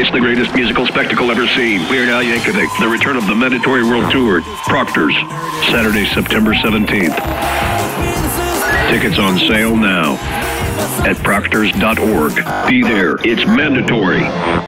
It's the greatest musical spectacle ever seen. Weird Al Yankovic, the return of the Mandatory World Tour. Proctors, Saturday, September 17th. Tickets on sale now at proctors.org. Be there. It's mandatory.